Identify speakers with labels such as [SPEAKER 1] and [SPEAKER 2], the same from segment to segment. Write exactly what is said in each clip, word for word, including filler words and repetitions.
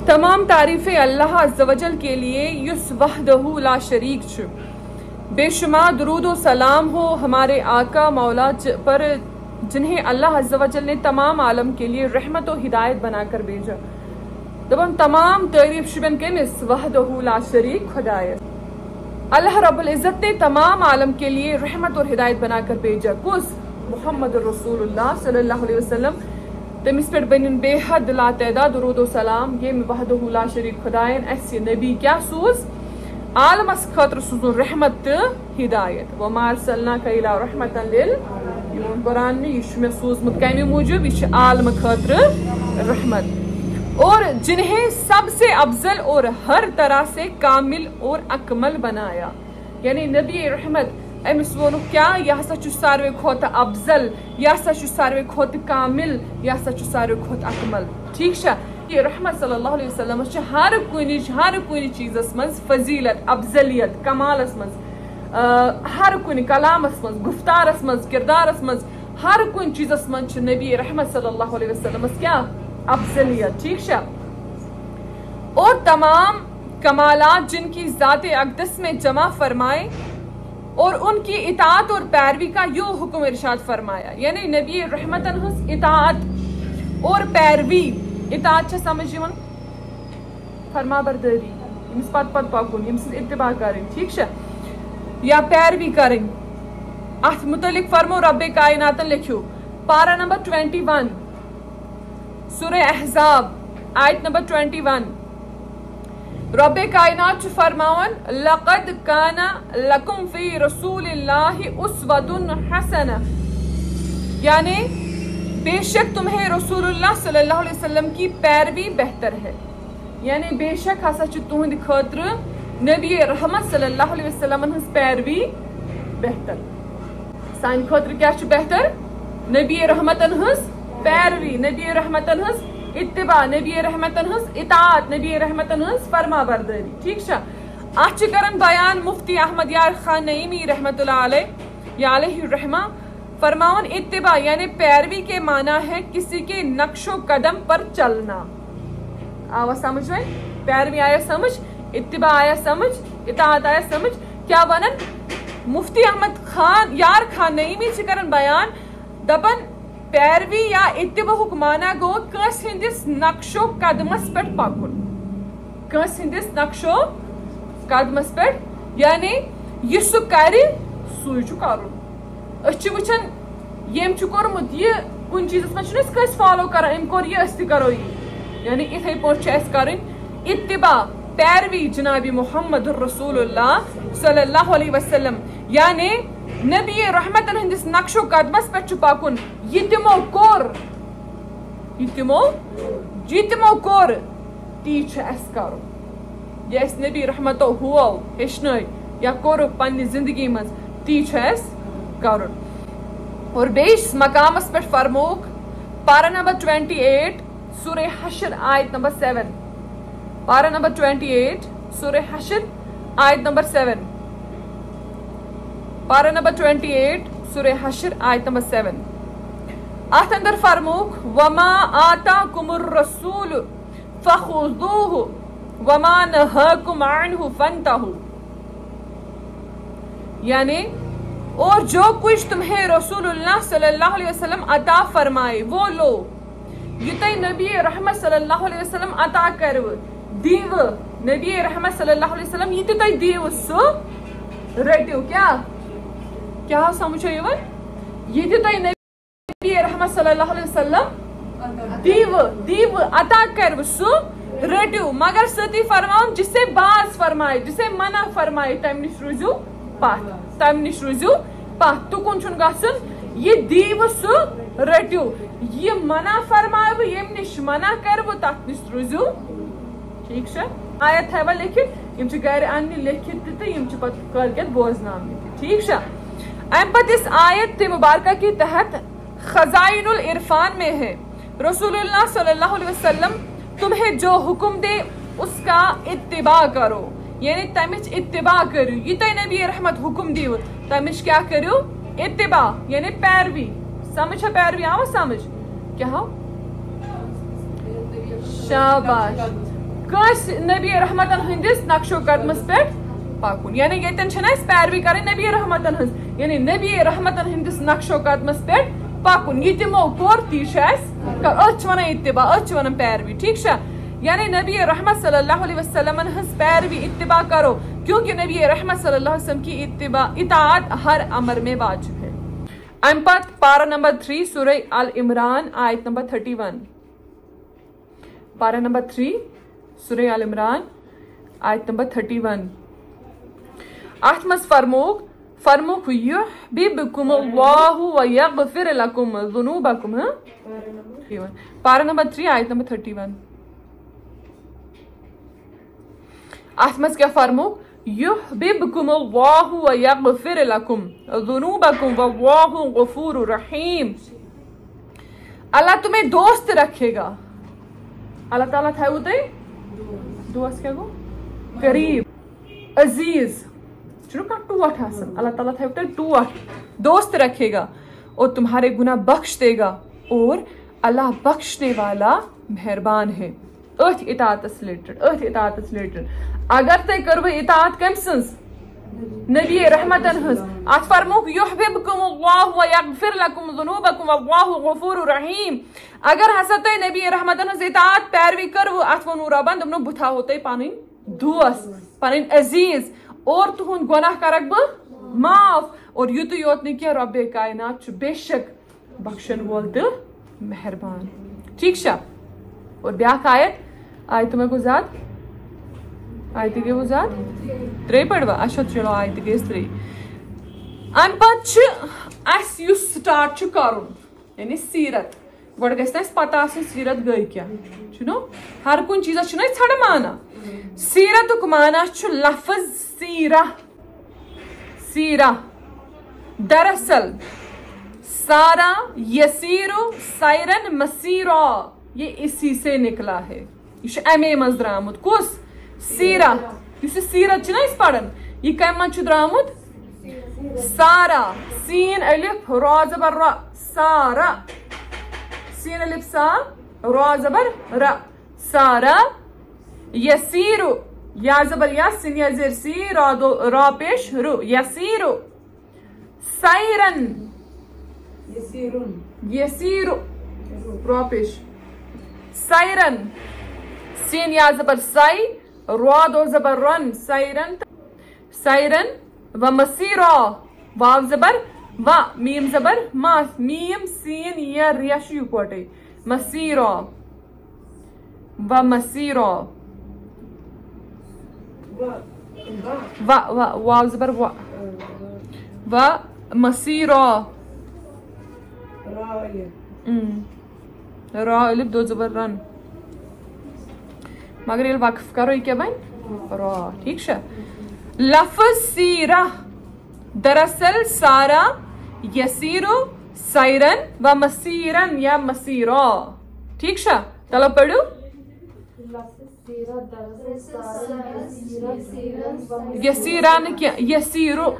[SPEAKER 1] تمام تعریفیں اللہ عز و جل کے لیے یس وحدہ لا شریک چھ. بے شمار درود و سلام ہو ہمارے آقا مولا پر جنہیں اللہ عز و جل نے تمام عالم کے لیے رحمت و ہدایت بنا کر بھیجا. دبن تمام تعریف شبن کمس وحدہ لا شریک خدایت. اللہ رب العزت نے تمام عالم کے لیے رحمت اور ہدایت بنا کر بھیجا. کس محمد رسول اللہ صلی اللہ علیہ وسلم. تمس پہ بن بے حد لا تعداد درود و سلام یم وحدہ لا شریک خدائن اس نبی کیا سوز عالمس خاطر سوزن رحمت تو ہدایت. وما ارسلناک الا رحمۃ للعالمین. قرآن میں یہ میں سوزمت کمی موجود یہ عالم خاطر رحمت اور جنہیں سب سے افضل اور ہر طرح سے کامل اور اکمل بنایا. یعنی نبی رحمت امس وون کیا یہ ہسا ساروی کھوت افضل یہ ہسا ساروی کھوت کامل یہ ہسا ساروی کھوت اکمل. ٹھیک چھا یہ رحمت صلی اللہ علیہ وسلم ہر کن ہر کن چیزس مز فضیلت افضلیت کمالس مز ہر کن کلامس مز گفتارس مز کردارس مز ہر کن چیزس مز نبی رحمت صلی اللہ علیہ وسلم کیا افضلیت. ٹھیک چھا اور تمام کمالات جن کی ذات اقدس میں جمع فرمائے اور ان کی اطاعت اور پیروی کا یو حکم ارشاد فرمایا. یعنی نبی رحمتن ہنس اطاعت اور پیروی. اطاعت چھا سمجھ یوان فرما برداری یمس پت پت پکن یمس اتباع کریں. ٹھیک چھا یا پیروی کریں. ات متعلق فرمو رب کائنات لکھو پارہ نمبر ٹوینٹی ون سورہ احزاب آیت نمبر ٹوینٹی ون. رب کائنات فرماون لقد کان لکم فی رسول اللہ اسوۃ حسنہ. یعنی بے شک تمہیں رسول اللہ صلی اللہ علیہ وسلم کی پیروی بہتر ہے. یعنی بے شک ہسا چھ تہند خاطر نبی رحمت صلی اللہ علیہ وسلم ہنز پیروی بہتر. سان خاطر کیا چھ بہتر نبی رحمتن ہنز پیروی نبی رحمتن ہنز اتباع نبی رحمتن ہنز اطاعت نبی رحمتن ہنز فرما برداری. ٹھیک چھا ات کرن بیان مفتی احمد یار خان نعیمی رحمت اللہ علیہ یا علیہ الرحمہ. فرماون اتباع یعنی پیروی کے معنی ہے کسی کے نقش و قدم پر چلنا. آوا سمجھ میں پیروی آیا سمجھ اتباع آیا سمجھ اطاعت آیا سمجھ. کیا ونن مفتی احمد خان یار خان نعیمی چھ کرن بیان دپن پیروی یا اتباع مانا گو کس ہندس نقش و قدمس پہ پکن کس ہندس نقش و قدمس پہ یعنی یہ سہ کر سوئی چھ کرن. اس وچھن یم چھ کورمت یہ کن چیزس مز کس فالو کران ام کور یہ تہ کرو یہ. یعنی اتھے پٲٹھۍ چھِ اَسہِ کرٕنۍ اتباع پیروی جناب محمد رسول اللہ صلی اللہ علیہ وسلم. یعنی نبی رحمتن ہندس نقش و قدمس پہ پکن یہ تمو کور یہ تمو یہ تمو کور تی اس کرو. یہ اس نبی رحمتو ہو ہچن یا کور پنہ زندگی مز تی اس کرن. اور بیس مقامس پہ فرموک پارہ نمبر ٹوینٹی ایٹ سورہ حشر آیت نمبر سیون. پارہ نمبر ٹوینٹی ایٹ سورہ حشر آیت نمبر سیون. پارہ نمبر ٹوینٹی ایٹ سورہ حشر آیت نمبر سیون. ات اندر فرموک وما آتاکم الرسول فخذوہ وما نہاکم عنہ فانتہوا. یعنی اور جو کچھ تمہیں رسول اللہ صلی اللہ علیہ وسلم عطا فرمائے وہ لو. یہ تی نبی رحمت صلی اللہ علیہ وسلم عطا کرو دیو نبی رحمت صلی اللہ علیہ وسلم یہ تی دیو سو رٹو. کیا کیا سمجھو یہ یہ تھی نبی رحمت صلی اللہ علیہ وسلم دیو دیو عطا کر سو رٹو مگر ستی فرماؤں جسے باز فرمائے جسے منع فرمائے تم نش روزو پات تم نش روزو پات تکن چھن گژھن یہ دیو سو رٹو یہ منع فرمائے یم نش منع کرو تت نش روزو. ٹھیک ہے آیت ہے لکھت یم گھر ان لکھت تو یم پتہ کالکت بوزنامہ. ٹھیک ہے ام پتہ اس آیت مبارکہ کے تحت خزائن العرفان میں ہے رسول اللہ صلی اللہ علیہ وسلم تمہیں جو حکم دے اس کا اتباع کرو. یعنی تمچ اتباع کرو. یہ تی نبی رحمت حکم دیو تمچ کیا کرو اتباع یعنی پیروی. سمجھ پیروی آو سمجھ کیا ہو شاباش کس نبی رحمتن ہندس نقش و قدمس پہ پکن یعنی یتن چھنا اس پیروی کریں نبی رحمتن ہنس یعنی نبی رحمتن ہندس نقش و قدمس پہ پکن یہ تمو کور تی ات ون اتباع ات ون پیروی ٹھیک یعنی نبی رحمت صلی اللہ علیہ وسلم ہنس پیروی اتباع کرو کیونکہ نبی رحمت صلی اللہ علیہ وسلم کی اتباع اطاعت ہر امر میں واجب ہے. ام پت پارہ نمبر تھری سورہ ال عمران آیت نمبر تھرٹی ون. پارہ نمبر تھری سورہ ال عمران آیت نمبر تھرٹی ون. ات مز فرموک فرموک یحببکم اللہ ویغفر لکم ذنوبکم. پارہ نمبر تھری آیت نمبر تھرٹی ون. ات مز کیا فرموک یحببکم اللہ ویغفر لکم ذنوبکم واللہ غفور رحیم. اللہ تمہیں دوست رکھے گا. اللہ تعالیٰ تھا وہ دوست کیا گو قریب عزیز ٹوٹ آسان اللہ تعالیٰ تھا ٹوٹ دوست رکھے گا اور تمہارے گناہ بخش دے گا اور اللہ بخشنے والا مہربان ہے. ات اطاعت ریلیٹڈ ات اطاعت ریلیٹڈ اگر تھی کرو اطاعت کم سنز نبی رحمتن ہز ات فرموک یحببکم اللہ ویغفر لکم ذنوبکم واللہ غفور رحیم. اگر ہسا تھی نبی رحمتن ہز اطاعت پیروی کرو ات ونو ربن دمنو بتھا ہو تھی پن دوست پن عزیز اور تہد گناہ کرک بہ معاف اور یوت یوت نہیں کہ رب کائنات بے شک بخشن وول تو مہربان ٹھیک شا. اور بیاکھ آیت آیت میں گو زیاد آیت گئی وہ زیاد ترے پڑوا اچھا چلو آیت گئی ترے. ام پت اس یس سٹارٹ کرن یعنی سیرت گوڑ گھس نا پتہ آسن سیرت گئی کیا چھنو ہر کن چیزس چھنا ژھڑ مانا. سیرتک مانا چھ لفظ سیرہ سیرہ دراصل سارا یسیرو سائرن مسیرا یہ اسی سے نکلا ہے. یہ امی مز درامت کس سیرہ اس سیرت چھنا اس پڑھن یہ کم من چھ درامت سارا سین الف را زبر را سارا سین الف سا را زبر را سارا یسیرو یا زبر یا سین یا زیر سی را دو را پیش رو یسیرو سائرن یسیرون یسیرو را پیش سائرن سین یا زبر سائی را دو زبر رن سائرن سائرن و مسیرا واو زبر و میم زبر ما میم سین یا ریش یو کوٹے مسیرا و مسیرا و و واو زبر و و مسیرا را الف دو زبر رن مگر یہ وقف کرو یہ کیا بن را ٹھیک شا. لفظ سیرہ دراصل سارا یسیرو سائرن و مسیرن یا مسیرا ٹھیک شا. چلو پڑھو یسیران کیا یسیرو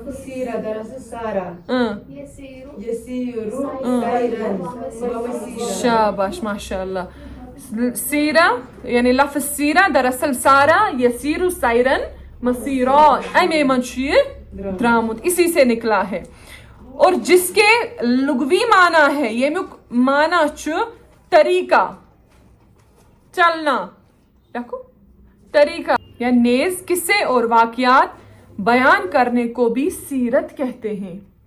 [SPEAKER 1] شاباش ماشاء اللہ. سیرہ یعنی لفظ سیرہ دراصل سارا یسیرو سائرن مسیرا امی من چھ درامت اسی سے نکلا ہے. اور جس کے لغوی معنی ہے یہ معنی چھ طریقہ چلنا دیکھو طریقہ یا نیز قصے اور واقعات بیان کرنے کو بھی سیرت کہتے ہیں.